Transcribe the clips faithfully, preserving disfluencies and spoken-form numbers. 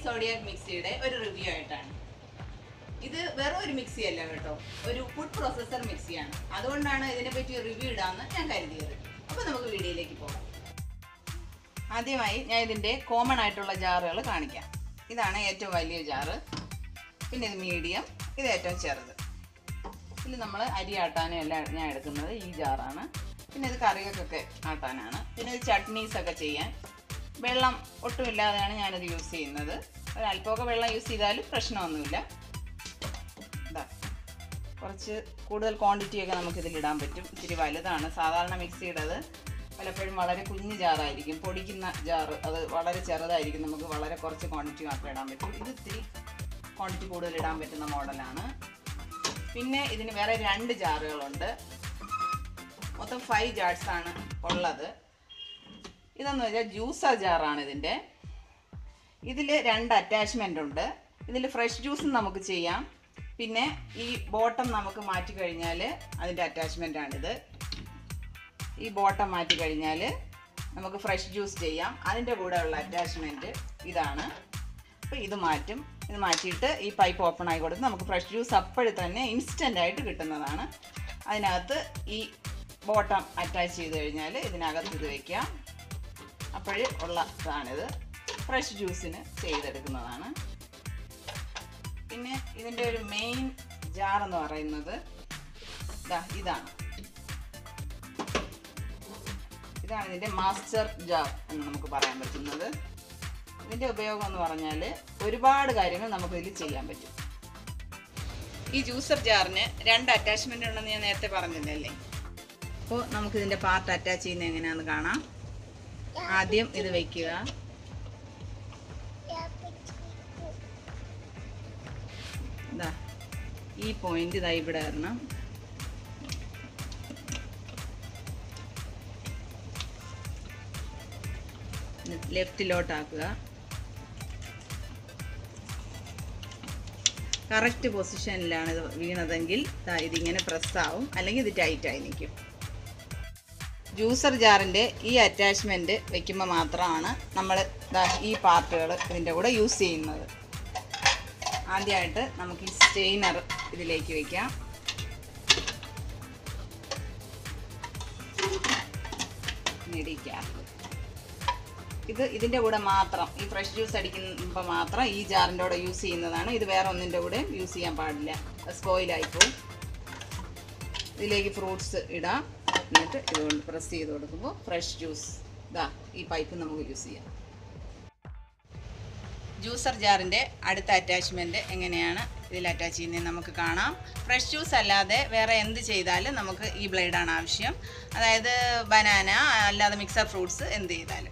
Zodiac മിക്സിയുടെ ഒരു review ആയിട്ടാണ്. ഇത് വേറെ ഒരു മിക്സി അല്ല കേട്ടോ, ഒരു ഫുഡ് പ്രോസസർ മിക്സിയാണ്. അതുകൊണ്ടാണ് ഇതിനെപ്പറ്റി റിവ്യൂ ഇടാമെന്ന് ഞാൻ കരുതിയത്. അപ്പോൾ നമുക്ക് വീഡിയോയിലേക്ക് പോകാം. ആദ്യമായി ഞാൻ ഇതിൻ്റെ കോമൺ ആയിട്ടുള്ള ജാറുകൾ കാണിക്കാം. ഇതാണ് ഏറ്റവും വലിയ ജാറ്, പിന്നെ ഇത് മീഡിയം, ഇത് ഏറ്റവും ചെറുത്. ഇതിൽ നമ്മൾ അരി ആട്ടാനും എല്ലാം ഞാൻ എടുക്കുന്നത് ഈ ജാറാണ്. പിന്നെ ഇത് കറികൾക്കൊക്കെ ആട്ടാനാണ്. പിന്നെ ഇത് ചട്നീസൊക്കെ ചെയ്യാൻ വെള്ളം ഒട്ടുമില്ലാതെയാണ് ഞാനത് യൂസ് ചെയ്യുന്നത്. ഒരല്പമൊക്കെ വെള്ളം യൂസ് ചെയ്താലും പ്രശ്നമൊന്നുമില്ല. ഇതാ കുറച്ച് കൂടുതൽ ക്വാണ്ടിറ്റിയൊക്കെ നമുക്കിതിലിടാൻ പറ്റും. ഇത്തിരി വലുതാണ്. സാധാരണ മിക്സിയുടേത് പലപ്പോഴും വളരെ കുഞ്ഞു ജാറായിരിക്കും, പൊടിക്കുന്ന ജാറ് അത് വളരെ ചെറുതായിരിക്കും. നമുക്ക് വളരെ കുറച്ച് ക്വാണ്ടിറ്റി മാത്രമേ ഇടാൻ പറ്റും. ഇത് ഇത്തിരി ക്വാണ്ടിറ്റി കൂടുതൽ ഇടാൻ പറ്റുന്ന മോഡലാണ്. പിന്നെ ഇതിന് വേറെ രണ്ട് ജാറുകളുണ്ട്. മൊത്തം ഫൈവ് ജാർസാണ് ഉള്ളത്. ഇതെന്ന് വെച്ചാൽ ജ്യൂസർ ജാറാണ് ഇതിൻ്റെ. ഇതിൽ രണ്ട് അറ്റാച്ച്മെൻ്റ് ഉണ്ട്. ഇതിൽ ഫ്രഷ് ജ്യൂസും നമുക്ക് ചെയ്യാം. പിന്നെ ഈ ബോട്ടം നമുക്ക് മാറ്റി കഴിഞ്ഞാൽ അതിൻ്റെ അറ്റാച്ച്മെൻ്റാണിത്. ഈ ബോട്ടം മാറ്റി കഴിഞ്ഞാൽ നമുക്ക് ഫ്രഷ് ജ്യൂസ് ചെയ്യാം. അതിൻ്റെ കൂടെ ഉള്ള അറ്റാച്ച്മെൻറ്റ് ഇതാണ്. അപ്പോൾ ഇത് മാറ്റും. ഇത് മാറ്റിയിട്ട് ഈ പൈപ്പ് ഓപ്പൺ ആയി കൊടുത്ത് നമുക്ക് ഫ്രഷ് ജ്യൂസ് അപ്പോഴും തന്നെ ഇൻസ്റ്റൻ്റ് ആയിട്ട് കിട്ടുന്നതാണ്. അതിനകത്ത് ഈ ബോട്ടം അറ്റാച്ച് ചെയ്ത് കഴിഞ്ഞാൽ ഇതിനകത്ത് ഇത് വയ്ക്കാം. അപ്പോഴേ ഉള്ള ഇതാണിത്. ഫ്രഷ് ജ്യൂസിന് ചെയ്തെടുക്കുന്നതാണ്. പിന്നെ ഇതിൻ്റെ ഒരു മെയിൻ ജാർ എന്ന് പറയുന്നത് ഇതാ ഇതാണ്. ഇതാണ് ഇതിൻ്റെ മാസ്റ്റർ ജാർ എന്ന് നമുക്ക് പറയാൻ പറ്റുന്നത്. ഇതിൻ്റെ ഉപയോഗം എന്ന് പറഞ്ഞാൽ ഒരുപാട് കാര്യങ്ങൾ നമുക്കിതിൽ ചെയ്യാൻ പറ്റും. ഈ ജ്യൂസർ ജാറിന് രണ്ട് അറ്റാച്ച്മെൻ്റ് ഉണ്ടെന്ന് ഞാൻ നേരത്തെ പറഞ്ഞില്ലല്ലേ. അപ്പോൾ നമുക്കിതിൻ്റെ പാർട്ട് അറ്റാച്ച് ചെയ്യുന്നത് എങ്ങനെയാണെന്ന് കാണാം. ആദ്യം ഇത് വയ്ക്കുക. ഇതാ ഈ പോയിന്റ് ഇതാ ഇവിടെ വരണം. ലെഫ്റ്റിലോട്ടാക്കുക. കറക്റ്റ് പൊസിഷനിലാണ് ഇത് വീണതെങ്കിൽ ഇതിങ്ങനെ പ്രസ്സാവും, അല്ലെങ്കിൽ ഇത് ടൈറ്റായി നിൽക്കും. ജ്യൂസർ ജാറിൻ്റെ ഈ അറ്റാച്ച്മെൻറ്റ് വയ്ക്കുമ്പോൾ മാത്രമാണ് നമ്മൾ ഈ പാർട്ടുകൾ ഇതിൻ്റെ കൂടെ യൂസ് ചെയ്യുന്നത്. ആദ്യമായിട്ട് നമുക്ക് ഈ സ്റ്റെയിനർ ഇതിലേക്ക് വയ്ക്കാം. ഇടിക്കാം. ഇത് ഇതിൻ്റെ കൂടെ മാത്രം, ഈ ഫ്രഷ് ജ്യൂസ് അടിക്കുമ്പോൾ മാത്രം ഈ ജാറിൻ്റെ കൂടെ യൂസ് ചെയ്യുന്നതാണ്. ഇത് വേറെ ഒന്നിൻ്റെ കൂടെ യൂസ് ചെയ്യാൻ പാടില്ല, സ്പോയിലായിപ്പോവും. ഇതിലേക്ക് ഫ്രൂട്ട്സ് ഇടാം. എന്നിട്ട് ഇതുകൊണ്ട് പ്രസ് ചെയ്ത് കൊടുക്കുമ്പോൾ ഫ്രഷ് ജ്യൂസ് ഇതാ ഈ പൈപ്പ് നമുക്ക് യൂസ് ചെയ്യാം. ജ്യൂസർ ജാറിൻ്റെ അടുത്ത അറ്റാച്ച്മെൻറ്റ് എങ്ങനെയാണ് ഇതിൽ അറ്റാച്ച് ചെയ്യുന്നത് നമുക്ക് കാണാം. ഫ്രഷ് ജ്യൂസ് അല്ലാതെ വേറെ എന്ത് ചെയ്താലും നമുക്ക് ഈ ബ്ലേഡാണ് ആവശ്യം. അതായത് ബനാന അല്ലാതെ മിക്സർ ഫ്രൂട്ട്സ് എന്ത് ചെയ്താലും.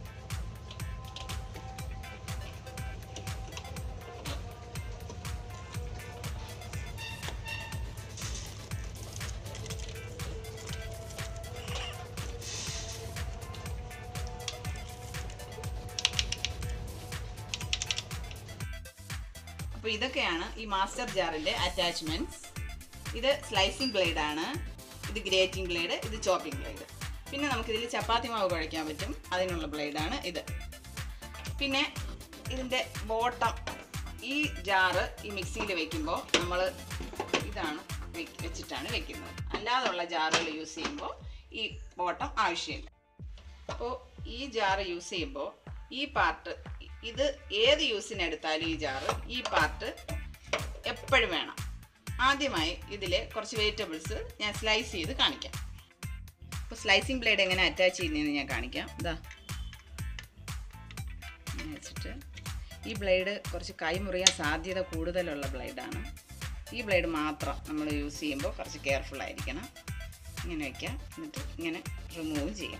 അപ്പോൾ ഇതൊക്കെയാണ് ഈ മാസ്റ്റർ ജാറിൻ്റെ അറ്റാച്ച്മെൻറ്റ്സ്. ഇത് സ്ലൈസിങ് ബ്ലേഡാണ്, ഇത് ഗ്രേറ്റിംഗ് ബ്ലേഡ്, ഇത് ചോപ്പിംഗ് ബ്ലേഡ്. പിന്നെ നമുക്കിതിൽ ചപ്പാത്തി മാവ് കുഴയ്ക്കാൻ പറ്റും, അതിനുള്ള ബ്ലേഡാണ് ഇത്. പിന്നെ ഇതിൻ്റെ ബോട്ടം, ഈ ജാറ് ഈ മിക്സിയിൽ വയ്ക്കുമ്പോൾ നമ്മൾ ഇതാണ് വെച്ചിട്ടാണ് വെക്കുന്നത്. അല്ലാതെയുള്ള ജാറുകൾ യൂസ് ചെയ്യുമ്പോൾ ഈ ബോട്ടം ആവശ്യമില്ല. അപ്പോൾ ഈ ജാറ് യൂസ് ചെയ്യുമ്പോൾ ഈ പാർട്ട്, ഇത് ഏത് യൂസിനെടുത്താലും ഈ ജാറ് ഈ പാർട്ട് എപ്പോഴും വേണം. ആദ്യമായി ഇതിൽ കുറച്ച് വെജിറ്റബിൾസ് ഞാൻ സ്ലൈസ് ചെയ്ത് കാണിക്കാം. അപ്പോൾ സ്ലൈസിങ് ബ്ലേഡ് എങ്ങനെ അറ്റാച്ച് ചെയ്യുന്നതെന്ന് ഞാൻ കാണിക്കാം. ഇതാ വെച്ചിട്ട് ഈ ബ്ലേഡ് കുറച്ച് കൈമുറിയാൻ സാധ്യത കൂടുതലുള്ള ബ്ലേഡാണ്. ഈ ബ്ലേഡ് മാത്രം നമ്മൾ യൂസ് ചെയ്യുമ്പോൾ കുറച്ച് കെയർഫുൾ ആയിരിക്കണം. ഇങ്ങനെ വയ്ക്കാം. എന്നിട്ട് ഇങ്ങനെ റിമൂവ് ചെയ്യാം.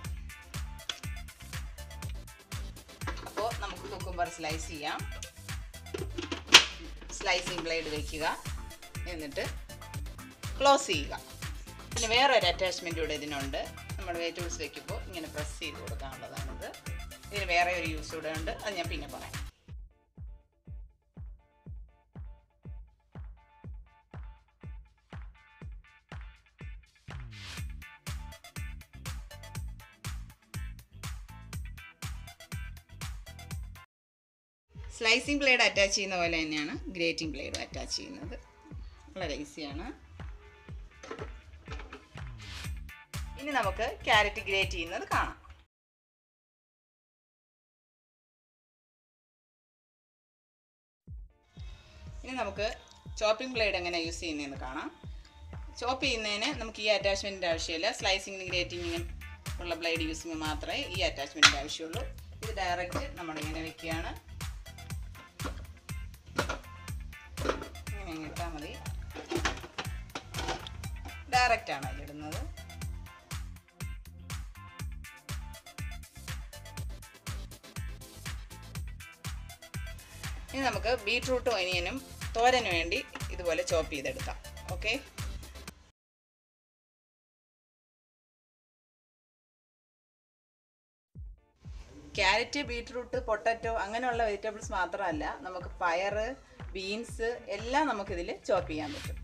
അപ്പോൾ നമുക്ക് കുക്കുംബർ സ്ലൈസ് ചെയ്യാം. സ്ലൈസിങ് ബ്ലേഡ് വയ്ക്കുക, എന്നിട്ട് ക്ലോസ് ചെയ്യുക. പിന്നെ വേറൊരു അറ്റാച്ച്മെൻറ്റ് കൂടെ ഇതിനുണ്ട്. നമ്മൾ വെജിറ്റബിൾസ് വയ്ക്കുമ്പോൾ ഇങ്ങനെ പ്രസ് ചെയ്ത് കൊടുക്കാനുള്ളതാണിത്. ഇതിന് വേറെ ഒരു യൂസ് കൂടെ ഉണ്ട്, അത് ഞാൻ പിന്നെ പറയാം. സ്ലൈസിങ് ബ്ലേഡ് അറ്റാച്ച് ചെയ്യുന്ന പോലെ തന്നെയാണ് ഗ്രേറ്റിംഗ് ബ്ലേഡും അറ്റാച്ച് ചെയ്യുന്നത്. വളരെ ഈസിയാണ്. ഇനി നമുക്ക് ക്യാരറ്റ് ഗ്രേറ്റ് ചെയ്യുന്നത് കാണാം. ഇനി നമുക്ക് ചോപ്പിംഗ് ബ്ലേഡ് എങ്ങനെ യൂസ് ചെയ്യുന്നതെന്ന് കാണാം. ചോപ്പ് ചെയ്യുന്നതിന് നമുക്ക് ഈ അറ്റാച്ച്മെൻറ്റിൻ്റെ ആവശ്യമില്ല. സ്ലൈസിങ്ങിനും ഗ്രേറ്റിങ്ങിനും ഉള്ള ബ്ലേഡ് യൂസ് ചെയ്യുമ്പോൾ മാത്രമേ ഈ അറ്റാച്ച്മെൻറ്റിൻ്റെ ആവശ്യമുള്ളൂ. ഇത് ഡയറക്റ്റ് നമ്മളിങ്ങനെ വെക്കുകയാണ്. ഇങ്ങനെ ഇട്ടാൽ മതി. ഡയറക്റ്റാണ് അതിലിടുന്നത്. ഇനി നമുക്ക് ബീട്രൂട്ടും ഒനിയനും തോരന് വേണ്ടി ഇതുപോലെ ചോപ്പ് ചെയ്തെടുക്കാം. ഓക്കെ, ക്യാരറ്റ്, ബീട്രൂട്ട്, പൊട്ടറ്റോ അങ്ങനെയുള്ള വെജിറ്റബിൾസ് മാത്രമല്ല, നമുക്ക് പയർ, ബീൻസ് എല്ലാം നമുക്കിതിൽ ചോപ്പ് ചെയ്യാൻ പറ്റും.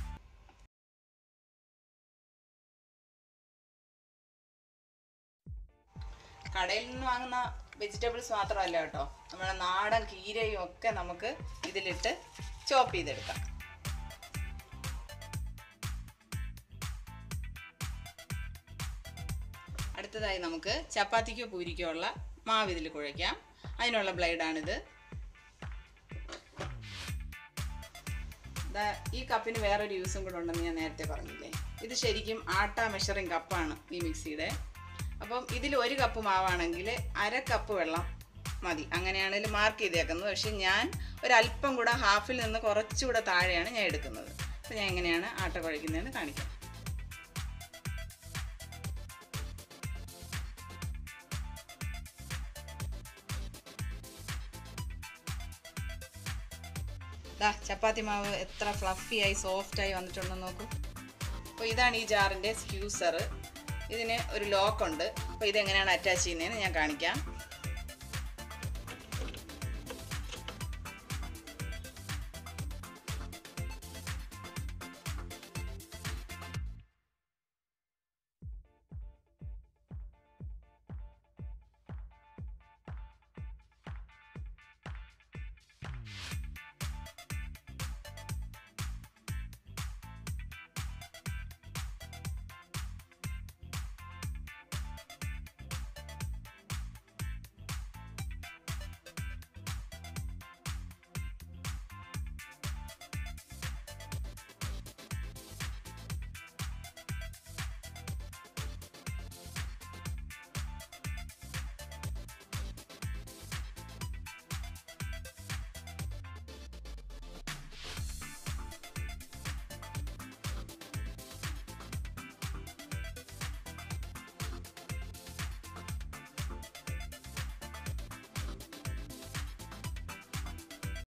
കടയിൽ നിന്ന് വാങ്ങുന്ന വെജിറ്റബിൾസ് മാത്രമല്ല കേട്ടോ, നമ്മുടെ നാടൻ കീരയും ഒക്കെ നമുക്ക് ഇതിലിട്ട് ചോപ്പ് ചെയ്തെടുക്കാം. അടുത്തതായി നമുക്ക് ചപ്പാത്തിക്കോ പൂരിക്കോ ഉള്ള മാവ് ഇതിൽ കുഴയ്ക്കാം. അതിനുള്ള ബ്ലേഡാണിത്. ഈ കപ്പിന് വേറൊരു യൂസും കൂടെ ഉണ്ടെന്ന് ഞാൻ നേരത്തെ പറഞ്ഞില്ലേ. ഇത് ശരിക്കും ആട്ട മെഷറിങ് കപ്പാണ് ഈ മിക്സിയുടെ. അപ്പം ഇതിൽ ഒരു കപ്പ് മാവാണെങ്കിൽ അര കപ്പ് വെള്ളം മതി. അങ്ങനെയാണെങ്കിൽ മാർക്ക് ചെയ്തേക്കുന്നത്. പക്ഷെ ഞാൻ ഒരല്പം കൂടെ ഹാഫിൽ നിന്ന് കുറച്ചുകൂടെ താഴെയാണ് ഞാൻ എടുക്കുന്നത്. അപ്പോൾ ഞാൻ എങ്ങനെയാണ് ആട്ട കുഴയ്ക്കുന്നതെന്ന് കാണിക്കാം. ദാ ചപ്പാത്തി മാവ് എത്ര ഫ്ലഫിയായി സോഫ്റ്റായി വന്നിട്ടുണ്ടെന്ന് നോക്കൂ. അപ്പോൾ ഇതാണ് ഈ ജാറിൻ്റെ സ്ക്യൂസർ. ഇതിന് ഒരു ലോക്കുണ്ട്. അപ്പോൾ ഇതെങ്ങനെയാണ് അറ്റാച്ച് ചെയ്യുന്നതെന്ന് ഞാൻ കാണിക്കാം.